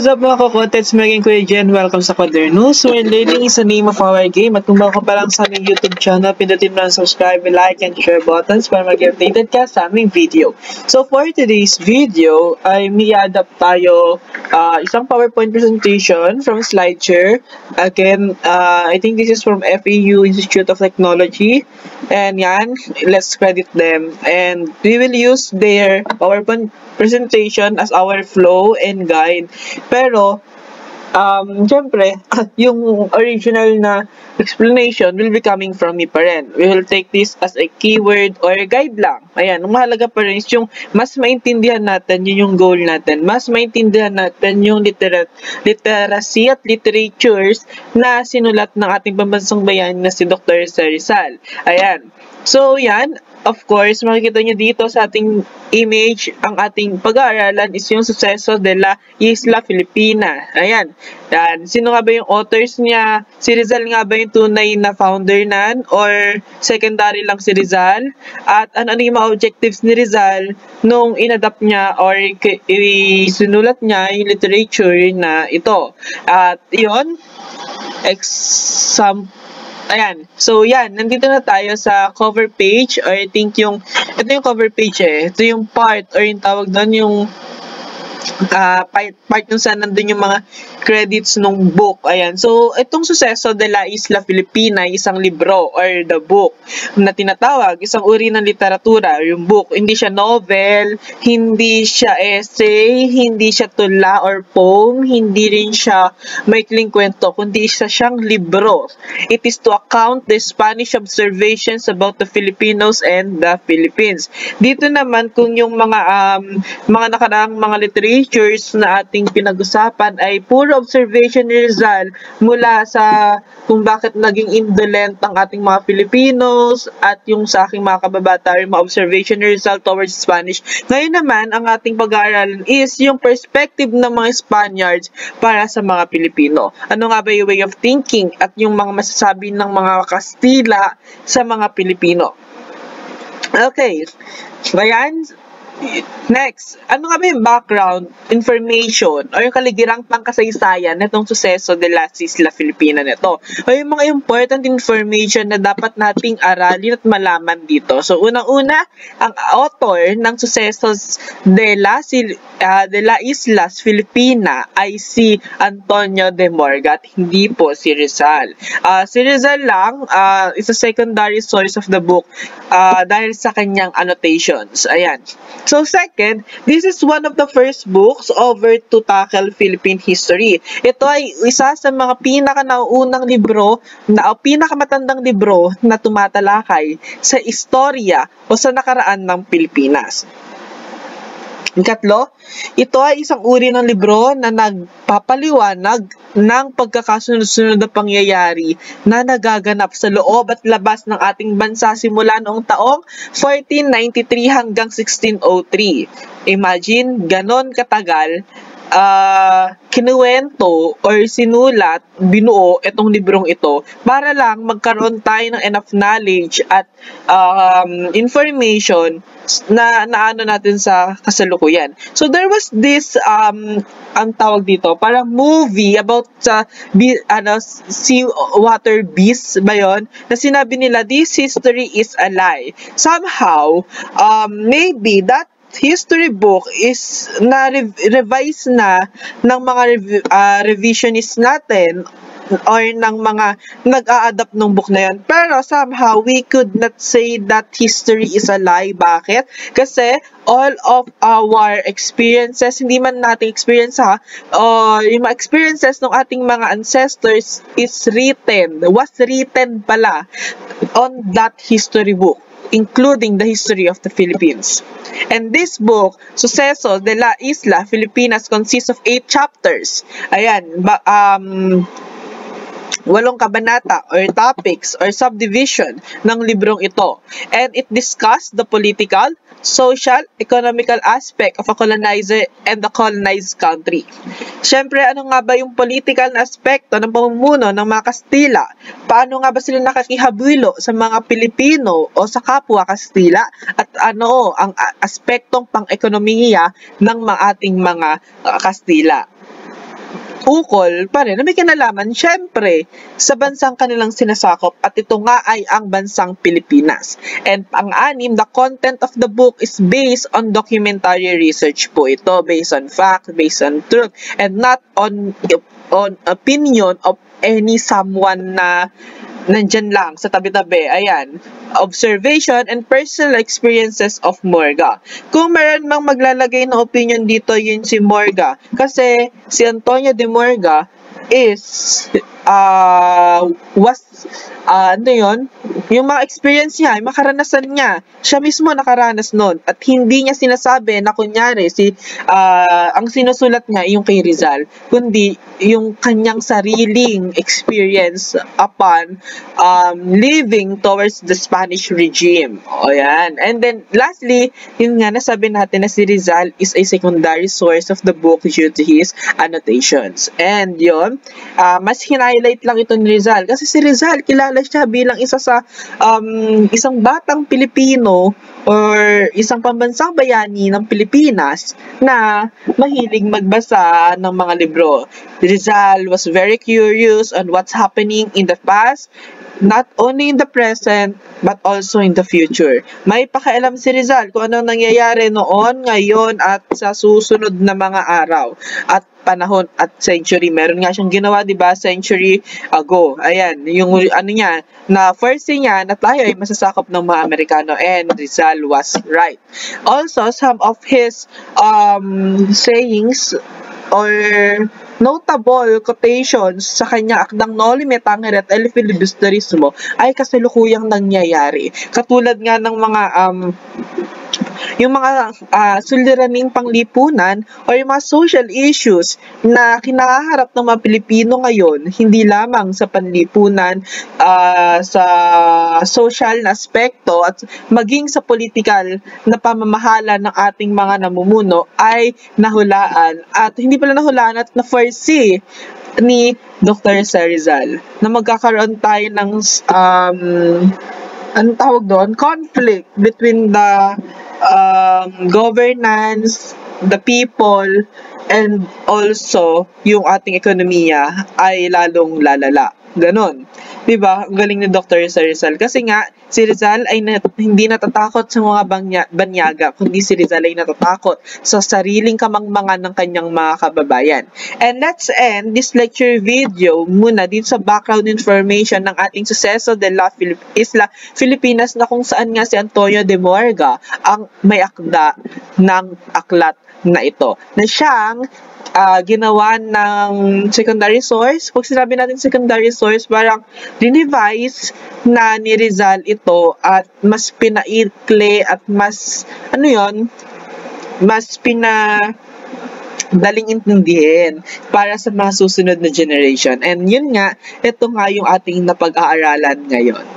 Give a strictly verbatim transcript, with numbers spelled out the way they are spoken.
What's up mga kakotets, maging Kuya Jen, welcome sa Quadernos, where learning is the name of our game. At kung bago pa lang sa aming YouTube channel, pindutin mo ang subscribe, like, and share buttons para mag-get updated ka sa aming video. So for today's video, ay may adapt tayo uh, isang PowerPoint presentation from SlideShare. Again, uh, I think this is from F A U Institute of Technology. And yan, let's credit them. And we will use their PowerPoint presentation as our flow and guide. Pero, um, syempre, yung original na explanation will be coming from me pa rin. We will take this as a keyword or guide lang. Ayan, ang mahalaga pa rin is yung mas maintindihan natin, yun yung goal natin. Mas maintindihan natin yung literat literacy at literatures na sinulat ng ating pambansang bayan na si Doctor Rizal. Ayan. So, yan. Of course, makikita nyo dito sa ating image, ang ating pag-aaralan is yung Suceso de la Isla Filipina. Ayan. Yan. Sino nga ba yung authors niya? Si Rizal nga ba yung tunay na founder nan? Or secondary lang si Rizal? At ano yung mga objectives ni Rizal nung inadapt niya or sinulat niya yung literature na ito? At yun, example. Ayan. So, yan. Nandito na tayo sa cover page or I think yung, ito yung cover page eh. Ito yung part or yung tawag doon yung uh, part, part kung saan nandun yung mga credits nung book. Ayan. So, itong Suceso de la Isla Filipina, isang libro or the book na tinatawag, isang uri ng literatura, yung book. Hindi siya novel, hindi siya essay, hindi siya tula or poem, hindi rin siya maikling kwento, kundi isa siyang libro. It is to account the Spanish observations about the Filipinos and the Philippines. Dito naman, kung yung mga um, mga nakaraang mga literatures na ating pinag-usapan ay puro observation ni Rizal mula sa kung bakit naging indolent ang ating mga Filipinos at yung sa aking mga kababata yung mga observation ni Rizal towards Spanish. Ngayon naman, ang ating pag-aaralan is yung perspective ng mga Spaniards para sa mga Pilipino. Ano nga ba yung way of thinking at yung mga masasabi ng mga Kastila sa mga Pilipino? Okay. Ayan. Next, ano nga ba yung background information o yung kaligirang pangkasaysayan nitong Suceso de la Isla Filipina nito? O yung mga important information na dapat nating aralin at malaman dito. So, unang-una, ang author ng Suceso de la, uh, de la Islas Filipina ay si Antonio de Morga at hindi po si Rizal. Uh, si Rizal lang uh, is a secondary source of the book uh, dahil sa kanyang annotations. Ayan. So second, this is one of the first books over to tackle Philippine history. Ito ay isa sa mga pinaka-nauunang libro na o pinakamatandang libro na tumatalakay sa istorya o sa nakaraan ng Pilipinas. Ikatlo, ito ay isang uri ng libro na nagpapaliwanag ng pagkakasunod-sunod na pangyayari na nagaganap sa loob at labas ng ating bansa simula noong taong fourteen ninety-three hanggang sixteen oh three. Imagine, ganon katagal Uh, kinuwento or sinulat, binuo itong librong ito para lang magkaroon tayo ng enough knowledge at um, information na naano natin sa kasalukuyan. So there was this um ang tawag dito, parang movie about sa uh, ano sea water beasts ba yun? Na sinabi nila this history is a lie. Somehow um maybe that history book is na revise na ng mga rev uh, revisionists natin or ng mga nag-a-adapt ng book na yun. Pero somehow, we could not say that history is a lie. Bakit? Kasi all of our experiences, hindi man nating experience ha, uh, yung mga experiences ng ating mga ancestors is written, was written pala on that history book, including the history of the Philippines. And this book, Suceso de la Isla Filipinas, consists of eight chapters. Ayan, ba, um, walong kabanata or topics or subdivision ng librong ito. And it discussed the political, social, economical aspect of a colonizer and the colonized country. Siyempre, ano nga ba yung political na aspekto ng pamumuno ng mga Kastila? Paano nga ba sila nakikihabilo sa mga Pilipino o sa kapwa Kastila? At ano ang aspektong pang-ekonomiya ng mga ating mga uh, Kastila? ukol pa rin na may kinalaman, syempre, sa bansang kanilang sinasakop at ito nga ay ang bansang Pilipinas. And pang-anim, the content of the book is based on documentary research po ito, based on fact, based on truth, and not on on opinion of any someone na nandyan lang sa tabi-tabi. Ayan, observation and personal experiences of Morga. Kung meron mang maglalagay ng opinion dito, yun si Morga. Kasi si Antonio de Morga is uh, was uh, ano yun? Yung mga experience niya, yung makaranasan niya, siya mismo nakaranas nun. At hindi niya sinasabi na kunyari si uh, ang sinusulat niya yung kay Rizal, kundi yung kanyang sariling experience upon um, living towards the Spanish regime. O yan. And then, lastly, yun nga nasabi natin na si Rizal is a secondary source of the book due to his annotations. And yun, uh, mas highlight lang ito ni Rizal. Kasi si Rizal, kilala siya bilang isa sa um, isang batang Pilipino or isang pambansang bayani ng Pilipinas na mahilig magbasa ng mga libro. Rizal was very curious on what's happening in the past, not only in the present, but also in the future. May pakialam si Rizal kung ano nangyayari noon, ngayon, at sa susunod na mga araw at panahon at century. Meron nga siyang ginawa, di ba, century ago. Ayan, yung ano niya, na first niya na tayo ay masasakop ng mga Amerikano, and Rizal was right. Also, some of his um, sayings or notable quotations sa kanya akdang Noli Me Tangere at El Filibusterismo ay kasalukuyang nangyayari. Katulad nga ng mga um, yung mga uh, suliraning panglipunan o yung mga social issues na kinakaharap ng mga Pilipino ngayon, hindi lamang sa panlipunan, uh, sa social na aspekto at maging sa political na pamamahala ng ating mga namumuno ay nahulaan at hindi pala nahulaan at na-foresee ni Doctor Rizal na magkakaroon tayo ng um, anong tawag doon? Conflict between the um, governance, the people, and also yung ating ekonomiya ay lalong lalala. Ganon. Diba? Ang galing ni Doctor Rizal. Kasi nga, si Rizal ay nat- hindi natatakot sa mga banya- banyaga, kundi si Rizal ay natatakot sa sariling kamangmangan ng kanyang mga kababayan. And let's end this lecture video muna dito sa background information ng ating Suceso de la Filip- Isla Filipinas, na kung saan nga si Antonio de Morga ang may akda ng aklat na ito, na siyang Uh, ginawa ng secondary source. Pag sinabi natin secondary source, parang dinevise na ni Rizal ito at mas pinaikli at mas, ano yon, mas pina daling intindihin para sa mga susunod na generation. And yun nga, ito nga yung ating napag-aaralan ngayon.